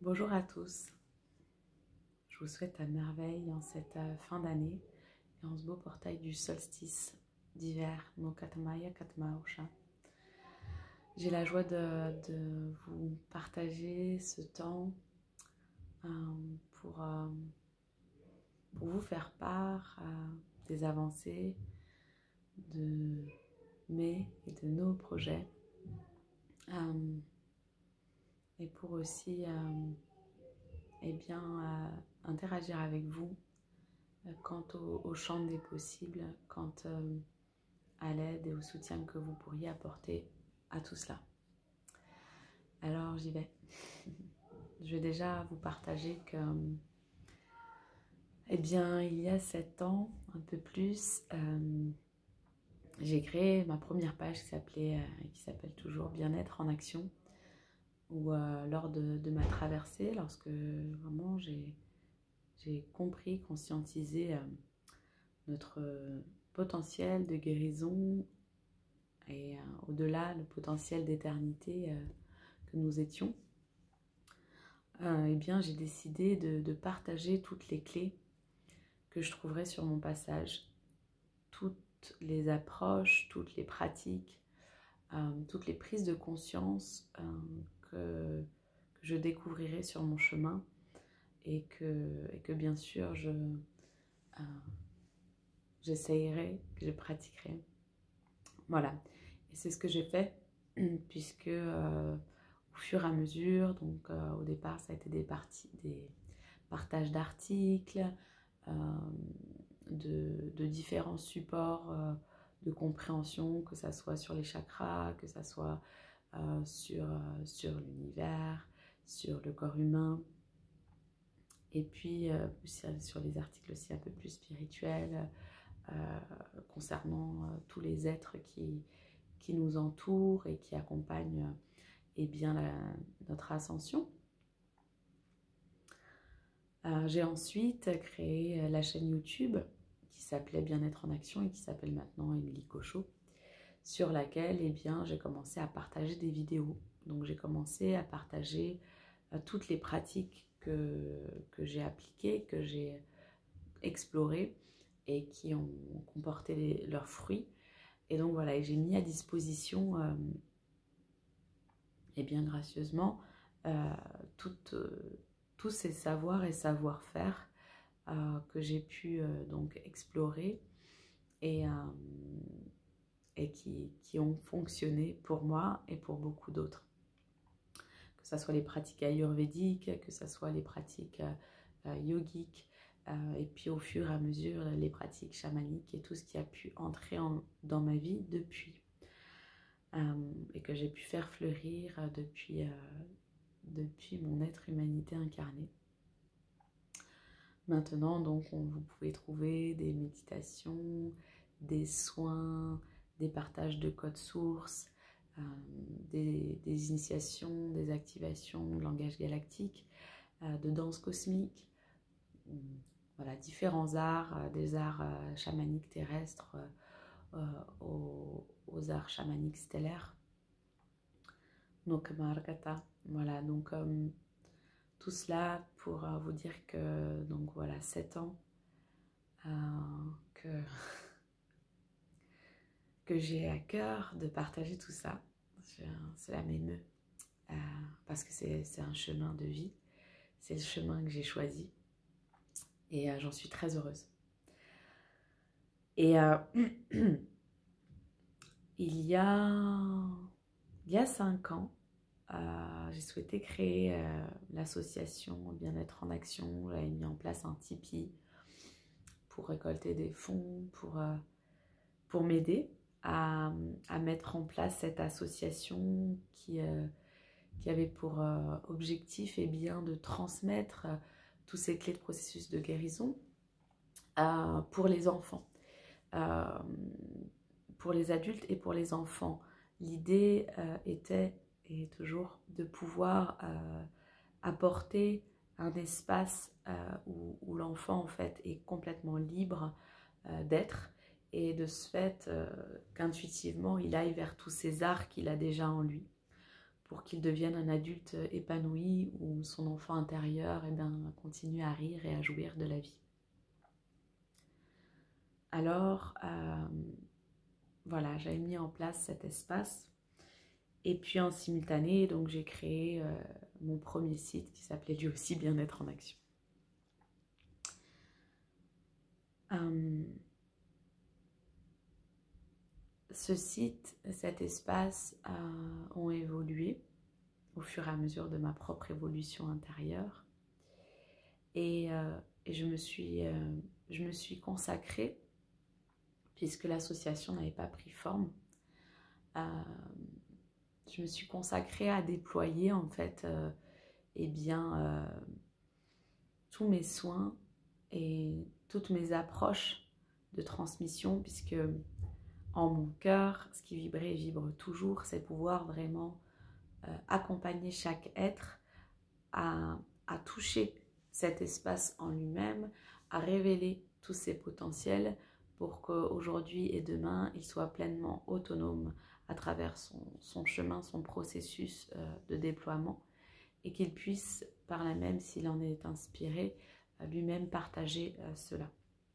Bonjour à tous, je vous souhaite à merveille en cette fin d'année et en ce beau portail du solstice d'hiver, no Katamaya Katmausha. J'ai la joie de vous partager ce temps pour vous faire part des avancées de mes et de nos projets et pour aussi interagir avec vous quant au champ des possibles, quant à l'aide et au soutien que vous pourriez apporter à tout cela. Alors j'y vais. Je vais déjà vous partager que, il y a 7 ans, un peu plus, j'ai créé ma première page qui s'appelle toujours Bien-être en action, où lors de ma traversée, lorsque vraiment j'ai compris, conscientisé notre potentiel de guérison et au-delà le potentiel d'éternité que nous étions, j'ai décidé de partager toutes les clés que je trouverais sur mon passage, toutes les approches, toutes les pratiques, toutes les prises de conscience que je découvrirai sur mon chemin et que bien sûr j'essayerai, que je pratiquerai. Voilà, et c'est ce que j'ai fait puisque au fur et à mesure, donc au départ ça a été des partages d'articles, de différents supports de compréhension, que ça soit sur les chakras, que ça soit sur l'univers, sur le corps humain, et puis sur les articles aussi un peu plus spirituels concernant tous les êtres qui nous entourent et qui accompagnent notre ascension. J'ai ensuite créé la chaîne YouTube qui s'appelait Bien-être en action et qui s'appelle maintenant Émilie Cochot, sur laquelle j'ai commencé à partager des vidéos. Donc j'ai commencé à partager toutes les pratiques que j'ai appliquées, que j'ai explorées et qui ont comporté leurs fruits. Et donc voilà, j'ai mis à disposition, gracieusement, tous ces savoirs et savoir-faire que j'ai pu donc explorer et qui ont fonctionné pour moi et pour beaucoup d'autres. Que ce soit les pratiques ayurvédiques, que ce soit les pratiques yogiques, et puis au fur et à mesure les pratiques chamaniques et tout ce qui a pu entrer dans ma vie depuis. Et que j'ai pu faire fleurir depuis mon être humanité incarnée. Maintenant, donc, vous pouvez trouver des méditations, des soins, des partages de codes sources, des initiations, des activations de langage galactique, de danse cosmique, voilà, différents arts, des arts chamaniques terrestres, aux arts chamaniques stellaires. Donc, Margata, voilà, donc tout cela pour vous dire que, donc voilà, 7 ans que j'ai à cœur de partager tout ça. Cela m'émeut parce que c'est un chemin de vie, c'est le chemin que j'ai choisi et j'en suis très heureuse. Et il y a 5 ans, j'ai souhaité créer l'association Bien-être en action. J'avais mis en place un Tipeee pour récolter des fonds, pour m'aider à mettre en place cette association qui avait pour objectif de transmettre tous ces clés de processus de guérison pour les enfants, pour les adultes et pour les enfants. L'idée était et toujours de pouvoir apporter un espace où l'enfant en fait est complètement libre d'être, et de ce fait qu'intuitivement il aille vers tous ces arts qu'il a déjà en lui, pour qu'il devienne un adulte épanoui où son enfant intérieur continue à rire et à jouir de la vie. Alors, voilà, j'avais mis en place cet espace. Et puis en simultané, donc j'ai créé mon premier site qui s'appelait lui aussi Bien-être en action. Ce site, cet espace ont évolué au fur et à mesure de ma propre évolution intérieure. Et je me suis consacrée, puisque l'association n'avait pas pris forme, je me suis consacrée à déployer en fait tous mes soins et toutes mes approches de transmission, puisque en mon cœur, ce qui vibrait et vibre toujours, c'est pouvoir vraiment accompagner chaque être à toucher cet espace en lui-même, à révéler tous ses potentiels pour qu'aujourd'hui et demain, il soit pleinement autonome à travers son chemin, son processus de déploiement, et qu'il puisse par là même, s'il en est inspiré, lui-même partager cela.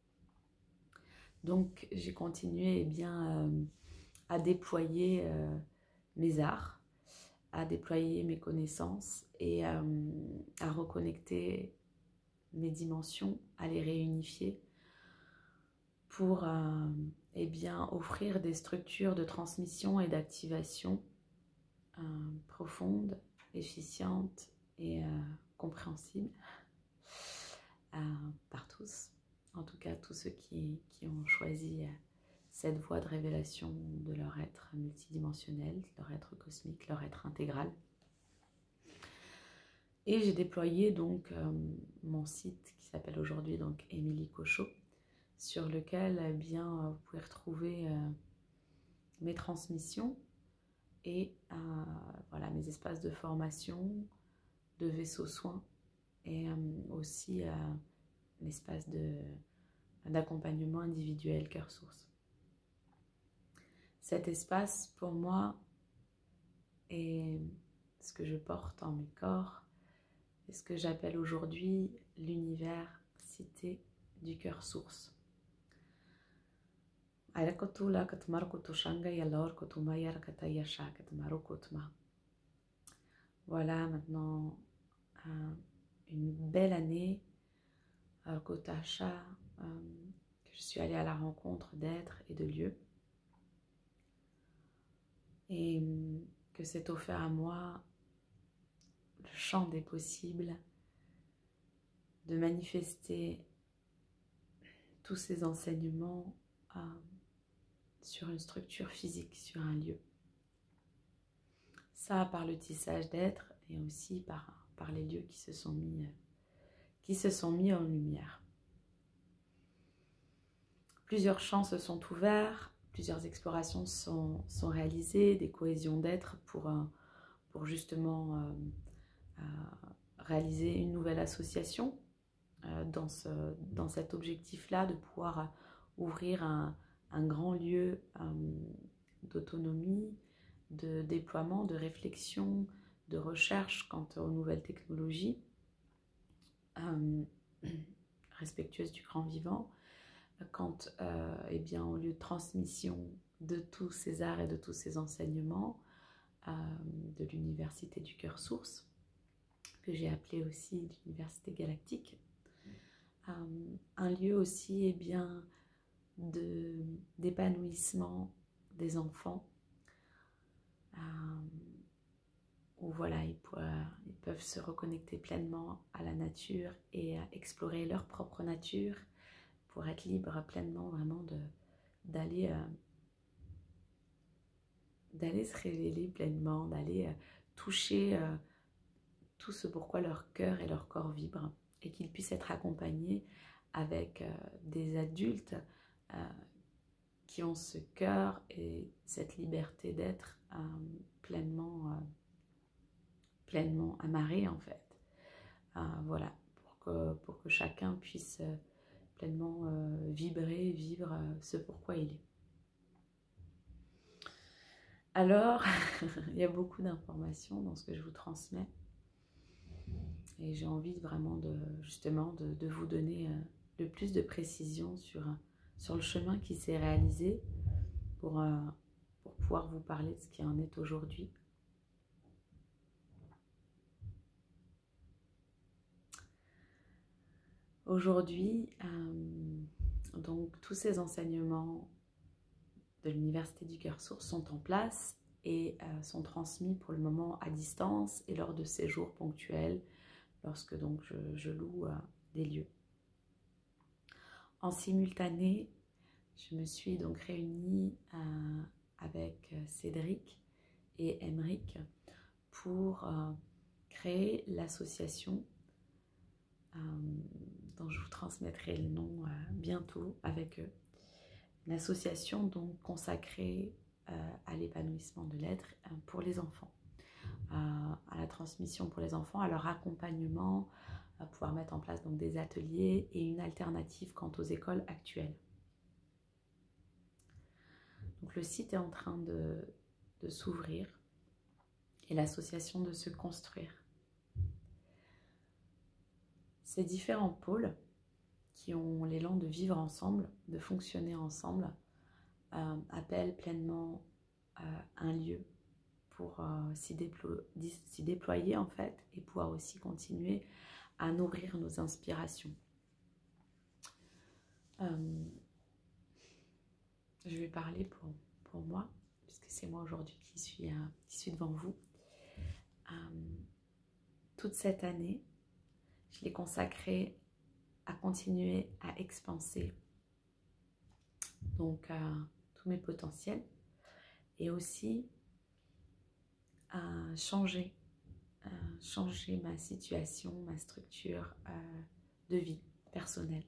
Donc j'ai continué à déployer mes arts, à déployer mes connaissances et à reconnecter mes dimensions, à les réunifier pour offrir des structures de transmission et d'activation profondes, efficientes et compréhensibles par tous. En tout cas, tous ceux qui ont choisi cette voie de révélation de leur être multidimensionnel, leur être cosmique, leur être intégral. Et j'ai déployé donc mon site qui s'appelle aujourd'hui donc Émilie Cochot, sur lequel vous pouvez retrouver mes transmissions et voilà, mes espaces de formation, de vaisseaux soins et aussi l'espace d'accompagnement individuel cœur source. Cet espace pour moi est ce que je porte en mes corps et ce que j'appelle aujourd'hui l'université du cœur source. Voilà maintenant une belle année que je suis allée à la rencontre d'êtres et de lieux et que s'est offert à moi le champ des possibles de manifester tous ces enseignements sur une structure physique, sur un lieu. Ça par le tissage d'êtres et aussi par les lieux qui se sont mis en lumière. Plusieurs champs se sont ouverts, plusieurs explorations sont réalisées, des cohésions d'êtres pour justement réaliser une nouvelle association dans cet objectif-là de pouvoir ouvrir un grand lieu d'autonomie, de déploiement, de réflexion, de recherche quant aux nouvelles technologies, respectueuses du grand vivant, quant au lieu de transmission de tous ces arts et de tous ces enseignements de l'université du cœur source, que j'ai appelé aussi l'université galactique. Un lieu aussi d'épanouissement des enfants, où voilà, ils peuvent se reconnecter pleinement à la nature et à explorer leur propre nature pour être libres pleinement vraiment d'aller se révéler pleinement, d'aller toucher tout ce pourquoi leur cœur et leur corps vibrent, et qu'ils puissent être accompagnés avec des adultes qui ont ce cœur et cette liberté d'être pleinement amarrés en fait. Voilà, pour que chacun puisse pleinement vivre ce pourquoi il est. Alors, il y a beaucoup d'informations dans ce que je vous transmets. Et j'ai envie vraiment justement de vous donner le plus de précision sur le chemin qui s'est réalisé pour pouvoir vous parler de ce qui en est aujourd'hui. Aujourd'hui, donc tous ces enseignements de l'Université du Cœur Source sont en place et sont transmis pour le moment à distance et lors de séjours ponctuels lorsque donc je loue des lieux. En simultané, je me suis donc réunie avec Cédric et Emeric pour créer l'association dont je vous transmettrai le nom bientôt avec eux. Une association donc consacrée à l'épanouissement de l'être pour les enfants, à la transmission pour les enfants, à leur accompagnement, à pouvoir mettre en place donc des ateliers et une alternative quant aux écoles actuelles. Donc le site est en train de s'ouvrir et l'association de se construire. Ces différents pôles qui ont l'élan de vivre ensemble, de fonctionner ensemble, appellent pleinement un lieu pour s'y déployer en fait et pouvoir aussi continuer à nourrir nos inspirations. Je vais parler pour moi, puisque c'est moi aujourd'hui qui suis devant vous. Toute cette année, je l'ai consacrée à continuer à expanser donc tous mes potentiels et aussi à changer ma situation, ma structure de vie personnelle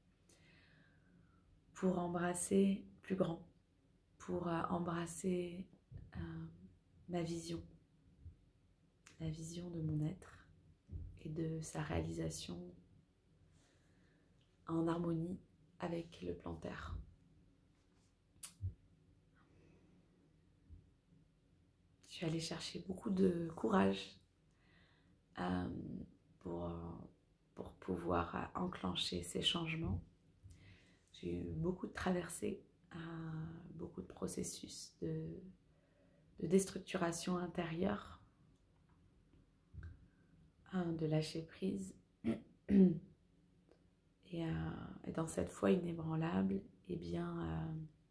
pour embrasser plus grand, pour embrasser ma vision, la vision de mon être et de sa réalisation en harmonie avec le plan Terre. Je suis allée chercher beaucoup de courage pour pouvoir enclencher ces changements. J'ai eu beaucoup de traversées, beaucoup de processus de déstructuration intérieure, de lâcher prise. Et dans cette foi inébranlable, eh bien,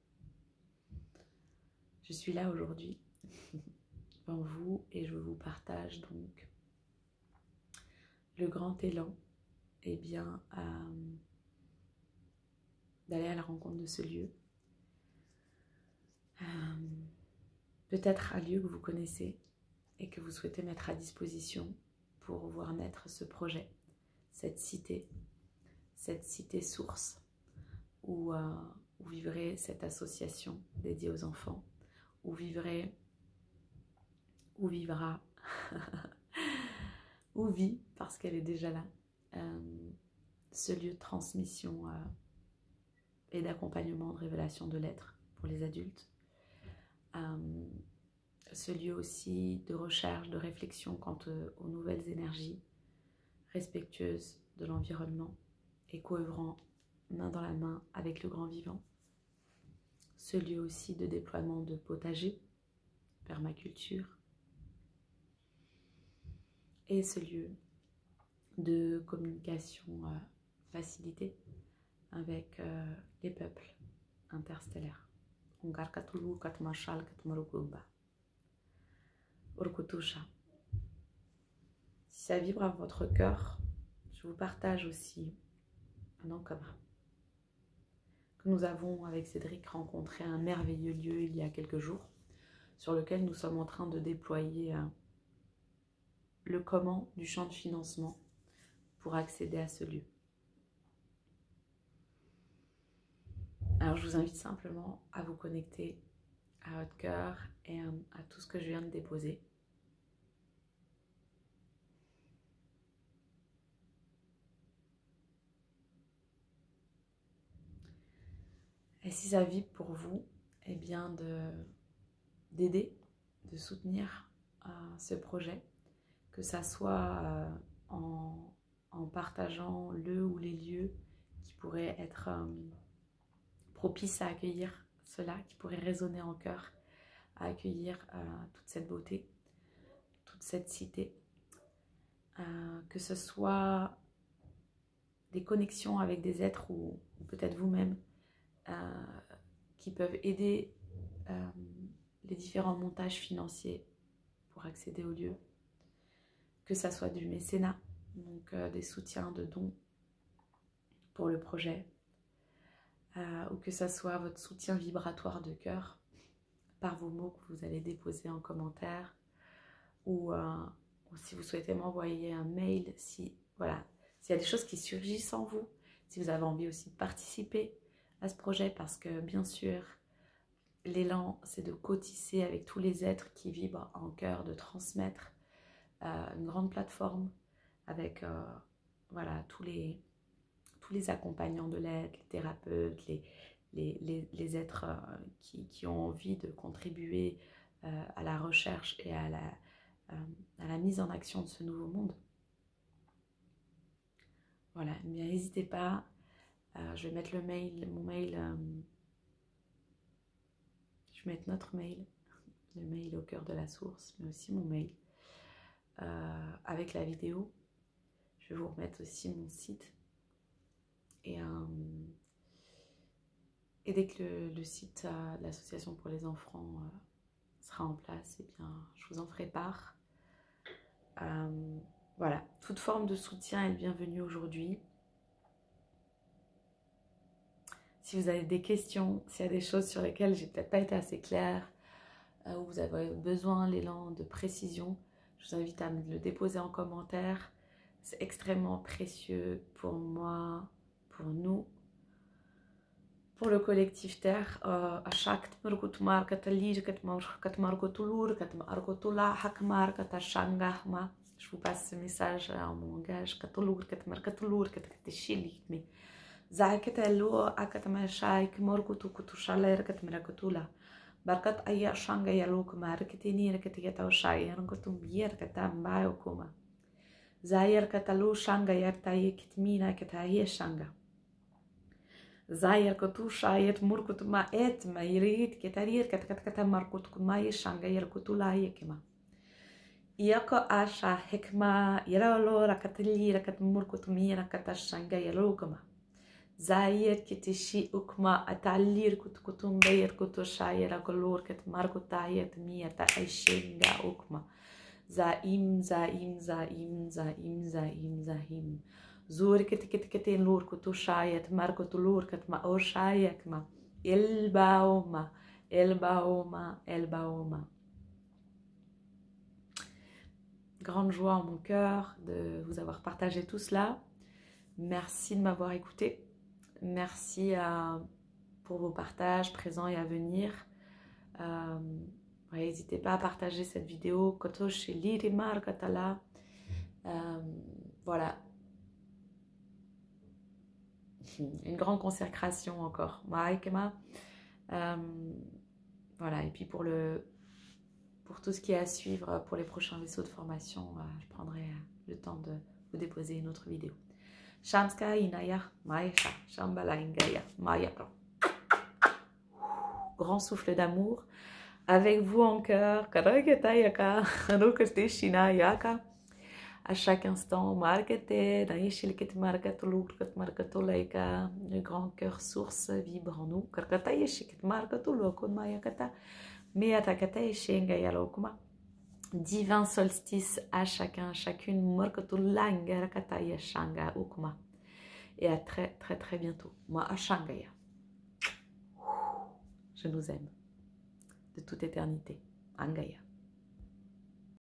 je suis là aujourd'hui devant vous et je vous partage donc le grand élan eh bien, d'aller à la rencontre de ce lieu. Peut-être un lieu que vous connaissez et que vous souhaitez mettre à disposition pour voir naître ce projet, cette cité source où vivrait cette association dédiée aux enfants, où vivra, où vit, parce qu'elle est déjà là, ce lieu de transmission et d'accompagnement, de révélation de l'être pour les adultes. Ce lieu aussi de recherche, de réflexion quant aux nouvelles énergies, respectueuses de l'environnement et coœuvrant main dans la main avec le grand vivant. Ce lieu aussi de déploiement de potagers, permaculture. Et ce lieu de communication facilitée avec les peuples interstellaires. Si ça vibre à votre cœur, je vous partage aussi un encombre que nous avons avec Cédric rencontré un merveilleux lieu il y a quelques jours, sur lequel nous sommes en train de déployer le comment du champ de financement pour accéder à ce lieu. Alors je vous invite simplement à vous connecter à votre cœur et à tout ce que je viens de déposer. Et si ça vibre pour vous, eh bien d'aider de soutenir ce projet, que ça soit en partageant le ou les lieux qui pourraient être propices à accueillir cela, qui pourraient résonner en cœur, à accueillir toute cette beauté, toute cette cité, que ce soit des connexions avec des êtres ou peut-être vous-même qui peuvent aider les différents montages financiers pour accéder au lieu, que ça soit du mécénat, donc des soutiens de dons pour le projet, ou que ça soit votre soutien vibratoire de cœur par vos mots que vous allez déposer en commentaire, ou si vous souhaitez m'envoyer un mail, si voilà, s'il y a des choses qui surgissent en vous, si vous avez envie aussi de participer à ce projet, parce que bien sûr, l'élan, c'est de cotisser avec tous les êtres qui vibrent en cœur, de transmettre une grande plateforme avec voilà, tous les accompagnants de l'aide, les thérapeutes, les êtres qui ont envie de contribuer à la recherche et à la mise en action de ce nouveau monde. Voilà, mais n'hésitez pas, je vais mettre mon mail, je vais mettre notre mail, le mail au cœur de la source, mais aussi mon mail, avec la vidéo. Je vais vous remettre aussi mon site. Et dès que le site de l'association pour les enfants sera en place, eh bien, je vous en ferai part. Voilà, toute forme de soutien est le bienvenu aujourd'hui. Si vous avez des questions, s'il y a des choses sur lesquelles j'ai peut-être pas été assez claire, ou vous avez besoin l'élan de précision, je vous invite à me le déposer en commentaire. C'est extrêmement précieux pour moi, pour nous, pour le collectif Terre. Je vous passe ce message en mon langage. Barkat aya shanga ya lokma reketini reketieta oshai rangotum bier katam bayokoma. Zayer katalu shanga yartai kitmina kataye shanga. Zayer kotu shayet murkutuma et mairit ketarir katakata markutkuma shanga yarkutula yekema. Iako asha hekma yaralo rakatili rakat murkutumira katashanga yalokoma. Zayer kitishi ukma atalir kutukutum bayer kutushayera golor ket markutayet miata aishinga ukma. Zaim zaim zaim zaim zaim zaim. Zur kit lur kutushayet markutulur ket ma oshayekma. Elbaoma elbaoma elbaoma. Grande joie en mon cœur de vous avoir partagé tout cela. Merci de m'avoir écouté. Merci pour vos partages présents et à venir. N'hésitez pas à partager cette vidéo. Voilà. Une grande consécration encore. Voilà. Et puis pour tout ce qui est à suivre pour les prochains vaisseaux de formation, je prendrai le temps de vous déposer une autre vidéo. Shamska inaya maïcha shambala ingaya mayaka. Grand souffle d'amour avec vous en cœur. Karagetayaka rokateshinayaka. À chaque instant, markete naishilket markatulurkat markatulaika. Le grand cœur source vibre en nous. Karkatayeshikit markatulokun mayakata. Meatakata shengaya lokuma. Divin solstice à chacun, chacune. Et à très très très bientôt. Moi Ashangaya. Je nous aime. De toute éternité. Angaya.